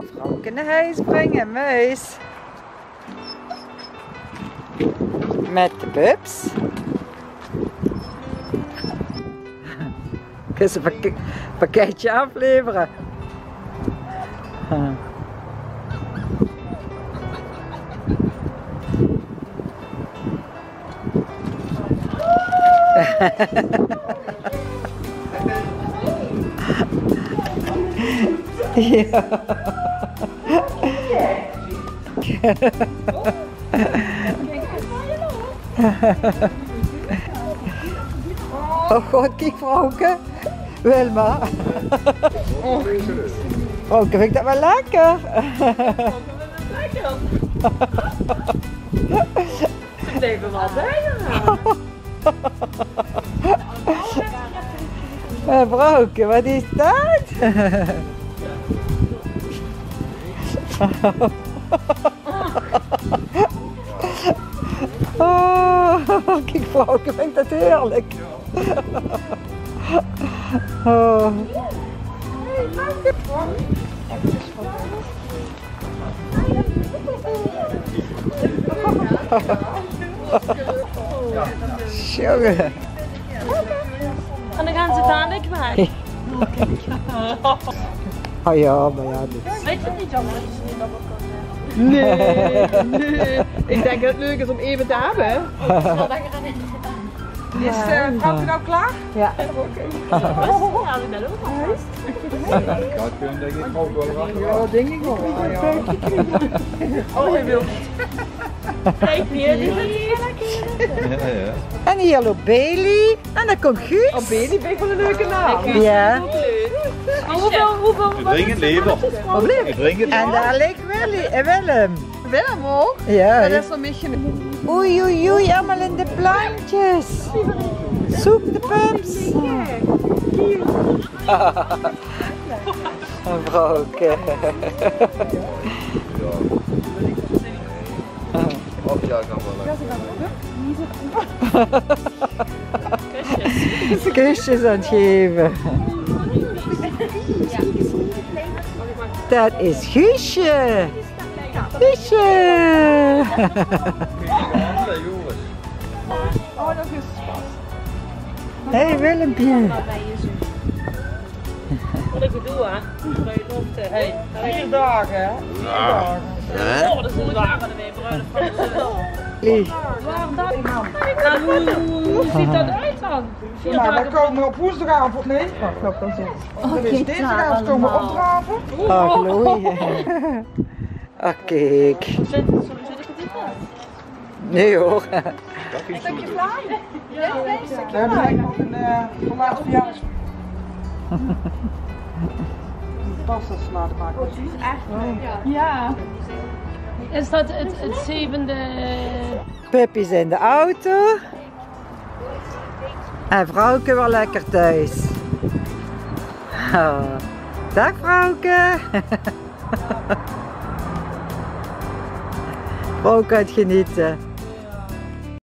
Vrouwke naar huis brengen, muis. Met de pups. Kun je een pakketje afleveren? Ja. Oh god, kijk Vrouwke. Wilma. Vrouwke, vind ik dat wel lekker? Lekker. Ik bleef er wel bij. Vrouwke, wat is dat? Oh, kijk Vrouwke, vind ik dat heerlijk. Oh. Jongen. En dan gaan ze dadelijk weg. Oh ja, maar ja, dit. Weet je het niet jammer dat je ze niet op kan nemen? Nee. Ik denk dat het leuk is om even te hebben. Is Vrouwke nou klaar? Ja. Ja, ik ben ook al vast. Ja, het kunnen denk ik ook wel wachten. Ja, dat denk ik wel. Ja. Oh, je wilt niet. Kijk weer, die Ja, ja. En hier loopt Bailey. En dan komt Guus. Oh, Bailey vind ik wel een leuke naam. Ja. Hoeveel? Ik drink het leven. Ik drink het. En daar ligt Willem. Willem ook? Ja. Dat is een beetje Oei, oei, oei, allemaal in de plantjes. Zoek de pumps. Een Vrouwke. Of ja, kan wel. Kusjes aan het geven. Dat is Guusje. Guusje. Oh, dat is Hey Willempje. Wat ik bedoel, hè? Dat je nog te heen. 4 dagen, hè? 4 dagen. Oh, dat is een dagen ermee, bruiloft van de Lie. Waarom dat? En hoe ziet dat uit dan? Nou, wij komen op woensdagavond, nee. Wacht, dat is het. Dinsdagavond komen we opdraven. Oh, gloei. Ah, kijk. Zit ik het niet aan? Nee hoor. Stukje vlaam? Ja, we hebben nog een laatste verjaardag. Pasta salade maken. Ja. Is dat het zevende? Puppies in de auto. En Vrouwke wel lekker thuis. Oh. Dag Vrouwke. Vrouwke uit genieten.